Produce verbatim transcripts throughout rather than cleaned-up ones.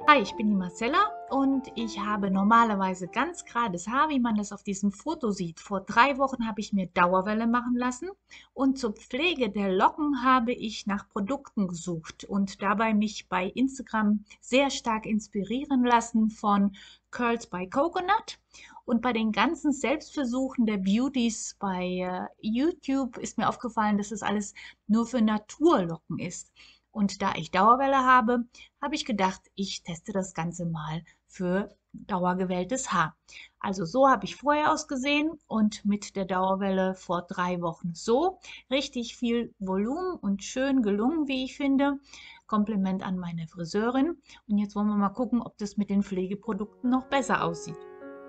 Hi, ich bin die Marcella und ich habe normalerweise ganz gerades Haar, wie man das auf diesem Foto sieht. Vor drei Wochen habe ich mir Dauerwelle machen lassen und zur Pflege der Locken habe ich nach Produkten gesucht und dabei mich bei Instagram sehr stark inspirieren lassen von Curls by Coconut. Und bei den ganzen Selbstversuchen der Beauties bei äh, YouTube ist mir aufgefallen, dass es alles nur für Naturlocken ist. Und da ich Dauerwelle habe, habe ich gedacht, ich teste das Ganze mal für dauergewelltes Haar. Also so habe ich vorher ausgesehen und mit der Dauerwelle vor drei Wochen so. Richtig viel Volumen und schön gelungen, wie ich finde. Kompliment an meine Friseurin. Und jetzt wollen wir mal gucken, ob das mit den Pflegeprodukten noch besser aussieht.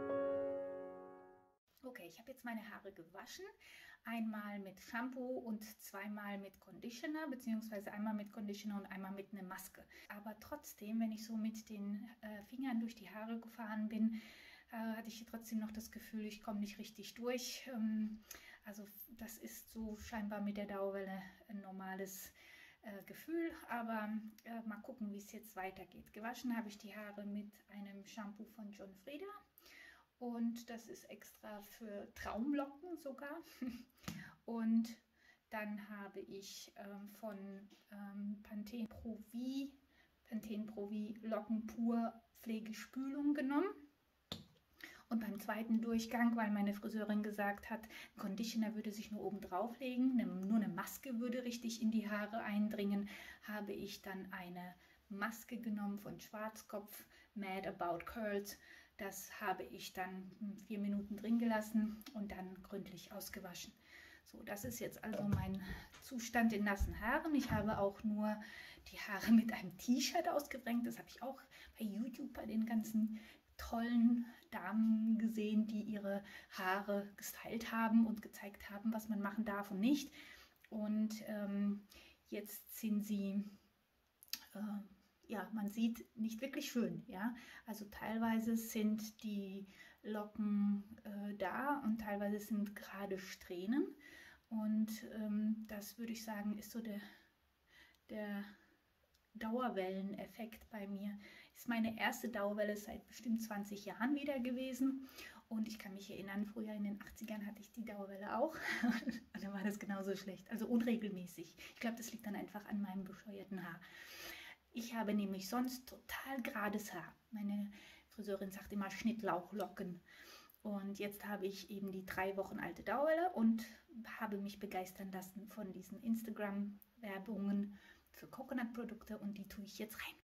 Okay, ich habe jetzt meine Haare gewaschen. Einmal mit Shampoo und zweimal mit Conditioner, beziehungsweise einmal mit Conditioner und einmal mit einer Maske. Aber trotzdem, wenn ich so mit den äh, Fingern durch die Haare gefahren bin, äh, hatte ich trotzdem noch das Gefühl, ich komme nicht richtig durch. Ähm, also das ist so scheinbar mit der Dauerwelle ein normales äh, Gefühl, aber äh, mal gucken, wie es jetzt weitergeht. Gewaschen habe ich die Haare mit einem Shampoo von John Frieda. Und das ist extra für Traumlocken sogar. Und dann habe ich ähm, von ähm, Pantene Pro V, Pantene Pro V Locken Pur Pflegespülung genommen. Und beim zweiten Durchgang, weil meine Friseurin gesagt hat, ein Conditioner würde sich nur oben drauf legen, ne, nur eine Maske würde richtig in die Haare eindringen, habe ich dann eine Maske genommen von Schwarzkopf, Mad About Curls. Das habe ich dann vier Minuten drin gelassen und dann gründlich ausgewaschen. So, das ist jetzt also mein Zustand in nassen Haaren. Ich habe auch nur die Haare mit einem T-Shirt ausgebrennt. Das habe ich auch bei YouTube bei den ganzen tollen Damen gesehen, die ihre Haare gestylt haben und gezeigt haben, was man machen darf und nicht. Und ähm, jetzt sind sie, äh, ja, man sieht nicht wirklich schön. Ja? Also teilweise sind die Locken äh, da und teilweise sind gerade Strähnen. Und ähm, das würde ich sagen, ist so der, der Dauerwelleneffekt bei mir. Ist meine erste Dauerwelle seit bestimmt zwanzig Jahren wieder gewesen. Und ich kann mich erinnern, früher in den achtzigern hatte ich die Dauerwelle auch. Und dann war das genauso schlecht. Also unregelmäßig. Ich glaube, das liegt dann einfach an meinem bescheuerten Haar. Ich habe nämlich sonst total gerades Haar. Meine Friseurin sagt immer Schnittlauchlocken. Und jetzt habe ich eben die drei Wochen alte Dauerwelle und habe mich begeistern lassen von diesen Instagram-Werbungen für Coconut-Produkte und die tue ich jetzt rein.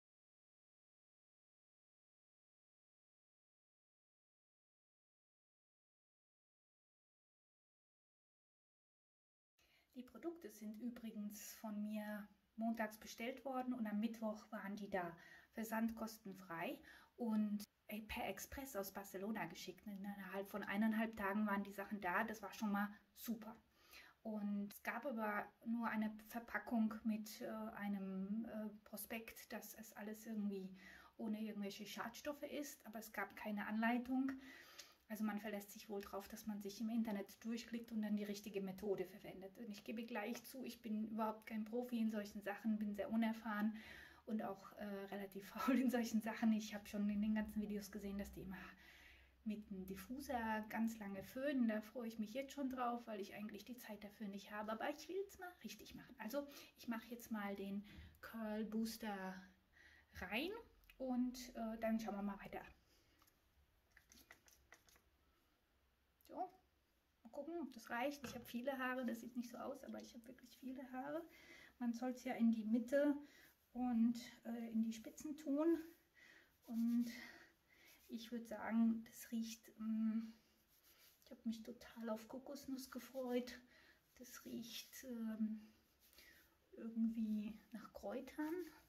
Die Produkte sind übrigens von mir montags bestellt worden und am Mittwoch waren die da. Versand kostenfrei und per Express aus Barcelona geschickt. Innerhalb von eineinhalb Tagen waren die Sachen da. Das war schon mal super. Und es gab aber nur eine Verpackung mit äh, einem äh, Prospekt, dass es alles irgendwie ohne irgendwelche Schadstoffe ist, aber es gab keine Anleitung. Also man verlässt sich wohl darauf, dass man sich im Internet durchklickt und dann die richtige Methode verwendet. Und ich gebe gleich zu, ich bin überhaupt kein Profi in solchen Sachen, bin sehr unerfahren und auch äh, relativ faul in solchen Sachen. Ich habe schon in den ganzen Videos gesehen, dass die immer mit einem Diffuser ganz lange föhnen. Da freue ich mich jetzt schon drauf, weil ich eigentlich die Zeit dafür nicht habe. Aber ich will es mal richtig machen. Also ich mache jetzt mal den Curl Booster rein und äh, dann schauen wir mal weiter. So, mal gucken, ob das reicht. Ich habe viele Haare, das sieht nicht so aus, aber ich habe wirklich viele Haare. Man soll es ja in die Mitte und äh, in die Spitzen tun. Und ich würde sagen, das riecht, ähm, ich habe mich total auf Kokosnuss gefreut. Das riecht ähm, irgendwie nach Kräutern.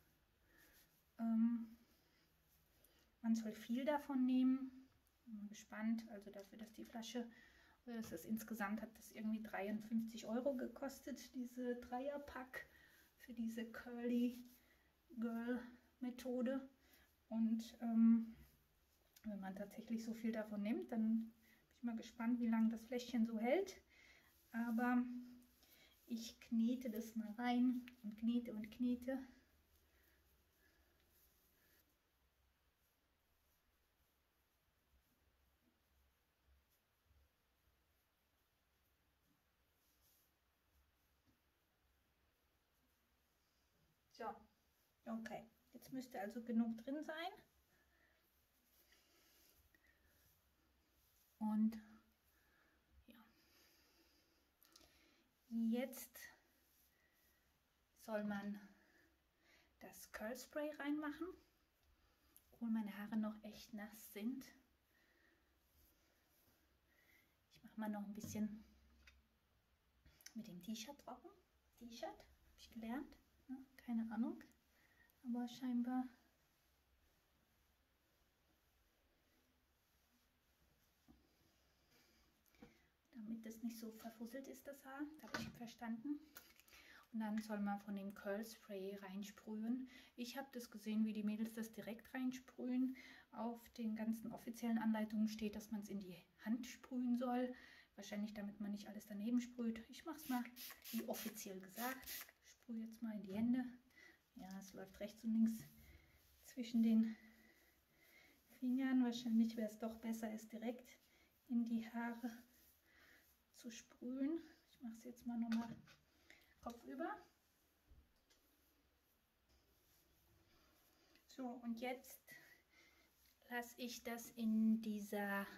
Ähm, man soll viel davon nehmen. Bin mal gespannt, also dafür, dass die Flasche, das ist insgesamt hat das irgendwie dreiundfünfzig Euro gekostet, diese Dreierpack für diese Curly Girl Methode. Und ähm, wenn man tatsächlich so viel davon nimmt, dann bin ich mal gespannt, wie lange das Fläschchen so hält. Aber ich knete das mal rein und knete und knete. So, okay. Jetzt müsste also genug drin sein. Und ja, jetzt soll man das Curl Spray reinmachen, obwohl meine Haare noch echt nass sind. Ich mache mal noch ein bisschen mit dem T-Shirt trocken. T-Shirt, habe ich gelernt, ne? Keine Ahnung, aber scheinbar damit das nicht so verfusselt ist, das Haar, das habe ich verstanden. Und dann soll man von dem Curl Spray reinsprühen. Ich habe das gesehen, wie die Mädels das direkt reinsprühen. Auf den ganzen offiziellen Anleitungen steht, dass man es in die Hand sprühen soll. Wahrscheinlich, damit man nicht alles daneben sprüht. Ich mache es mal wie offiziell gesagt. Ich sprühe jetzt mal in die Hände. Ja, es läuft rechts und links zwischen den Fingern. Wahrscheinlich wäre es doch besser, es direkt in die Haare zu sprühen. Ich mache es jetzt mal nochmal kopfüber. So, und jetzt lasse ich das in dieser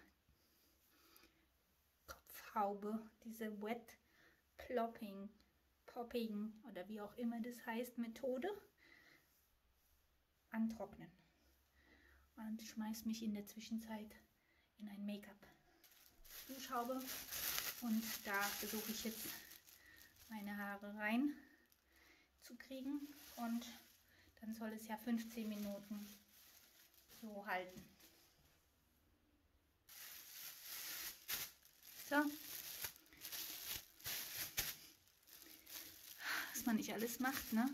Kopfhaube, diese Wet Plopping, Popping oder wie auch immer das heißt, Methode antrocknen. Und schmeiße mich in der Zwischenzeit in ein Make-up-Duschhaube und da versuche ich jetzt meine Haare rein zu kriegen und dann soll es ja fünfzehn Minuten so halten. So, was man nicht alles macht, ne?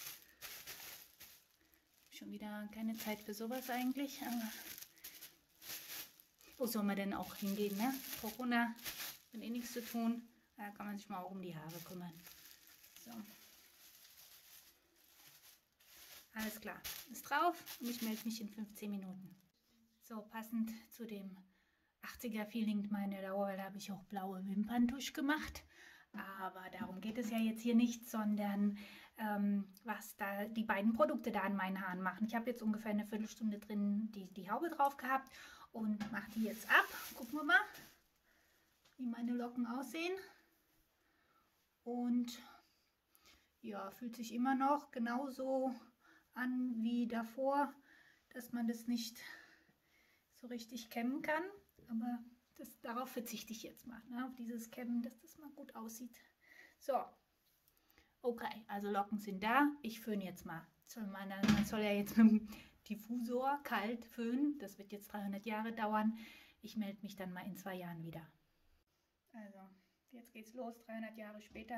Schon wieder keine Zeit für sowas eigentlich, aber wo soll man denn auch hingehen, ne? Corona, wenn eh nichts zu tun. Da kann man sich mal auch um die Haare kümmern. So. Alles klar. Ist drauf und ich melde mich in fünfzehn Minuten. So, passend zu dem achtziger-Feeling meiner Dauerwelle habe ich auch blaue Wimperntusch gemacht. Aber darum geht es ja jetzt hier nicht, sondern ähm, was da die beiden Produkte da an meinen Haaren machen. Ich habe jetzt ungefähr eine Viertelstunde drin die, die Haube drauf gehabt und mache die jetzt ab. Gucken wir mal, wie meine Locken aussehen. Und ja, fühlt sich immer noch genauso an wie davor, dass man das nicht so richtig kämmen kann. Aber das, darauf verzichte ich jetzt mal, ne, auf dieses Kämmen, dass das mal gut aussieht. So, okay, also Locken sind da. Ich föhne jetzt mal. Soll man, man soll ja jetzt mit dem Diffusor kalt föhnen. Das wird jetzt dreihundert Jahre dauern. Ich melde mich dann mal in zwei Jahren wieder. Also, jetzt geht's los, dreihundert Jahre später.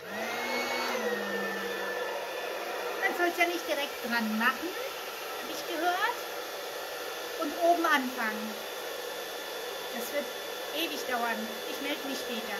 Man soll es ja nicht direkt dran machen, habe ich gehört. Und oben anfangen. Das wird ewig dauern. Ich melde mich später.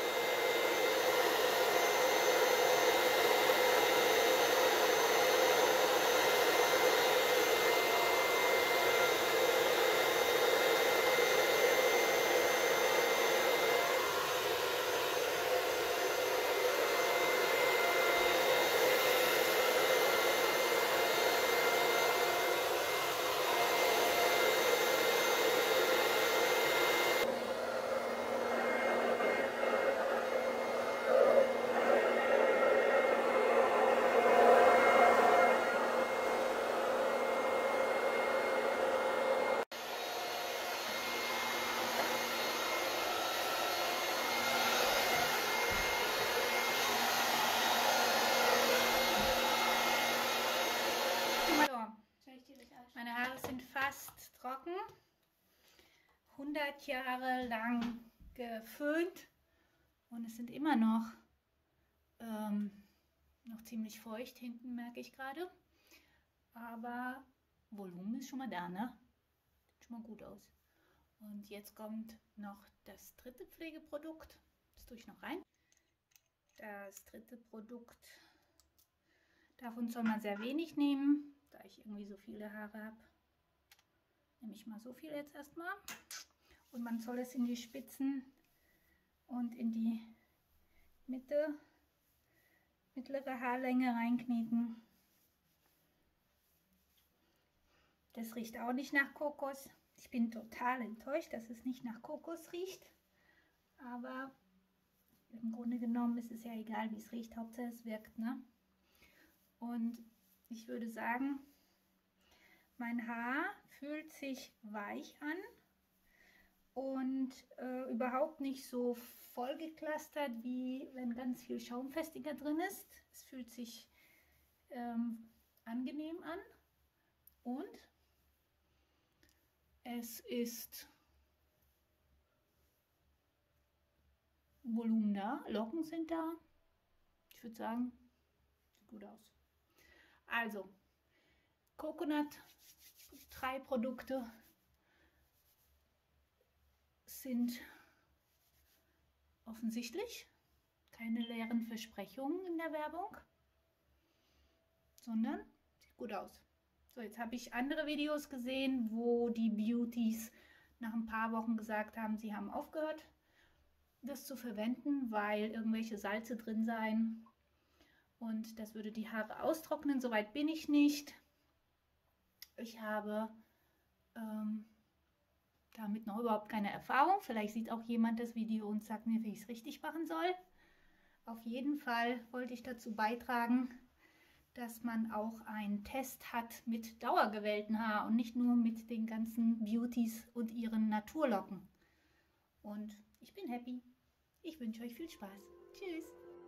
Meine Haare sind fast trocken, hundert Jahre lang geföhnt und es sind immer noch, ähm, noch ziemlich feucht hinten, merke ich gerade. Aber Volumen ist schon mal da, ne? Sieht schon mal gut aus. Und jetzt kommt noch das dritte Pflegeprodukt. Das tue ich noch rein. Das dritte Produkt, davon soll man sehr wenig nehmen, da ich irgendwie so viele Haare habe. Nehme ich mal so viel jetzt erstmal. Und man soll es in die Spitzen und in die Mitte, mittlere Haarlänge reinknieten. Das riecht auch nicht nach Kokos. Ich bin total enttäuscht, dass es nicht nach Kokos riecht. Aber im Grunde genommen ist es ja egal, wie es riecht. Hauptsache es wirkt, ne? Und ich würde sagen, mein Haar fühlt sich weich an und äh, überhaupt nicht so vollgeklustert, wie wenn ganz viel Schaumfestiger drin ist. Es fühlt sich ähm, angenehm an und es ist Volumen da, Locken sind da. Ich würde sagen, sieht gut aus. Also, Coconut, drei Produkte sind offensichtlich keine leeren Versprechungen in der Werbung, sondern sieht gut aus. So, jetzt habe ich andere Videos gesehen, wo die Beauties nach ein paar Wochen gesagt haben, sie haben aufgehört, das zu verwenden, weil irgendwelche Salze drin seien und das würde die Haare austrocknen. Soweit bin ich nicht. Ich habe ähm, damit noch überhaupt keine Erfahrung. Vielleicht sieht auch jemand das Video und sagt mir, wie ich es richtig machen soll. Auf jeden Fall wollte ich dazu beitragen, dass man auch einen Test hat mit dauergewellten Haar und nicht nur mit den ganzen Beauties und ihren Naturlocken. Und ich bin happy. Ich wünsche euch viel Spaß. Tschüss.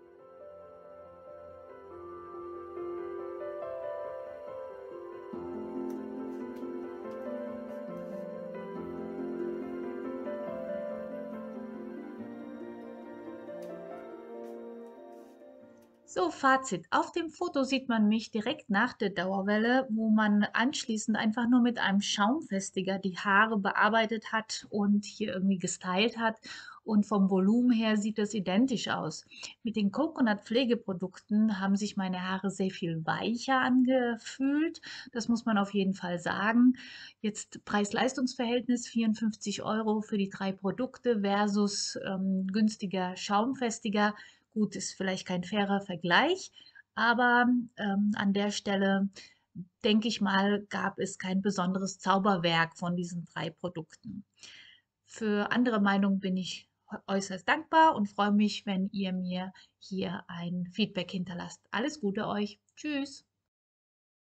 So, Fazit. Auf dem Foto sieht man mich direkt nach der Dauerwelle, wo man anschließend einfach nur mit einem Schaumfestiger die Haare bearbeitet hat und hier irgendwie gestylt hat. Und vom Volumen her sieht das identisch aus. Mit den Coconut-Pflegeprodukten haben sich meine Haare sehr viel weicher angefühlt. Das muss man auf jeden Fall sagen. Jetzt Preis-Leistungs-Verhältnis vierundfünfzig Euro für die drei Produkte versus ähm, günstiger Schaumfestiger. Gut, ist vielleicht kein fairer Vergleich, aber ähm, an der Stelle, denke ich mal, gab es kein besonderes Zauberwerk von diesen drei Produkten. Für andere Meinungen bin ich äußerst dankbar und freue mich, wenn ihr mir hier ein Feedback hinterlasst. Alles Gute euch. Tschüss.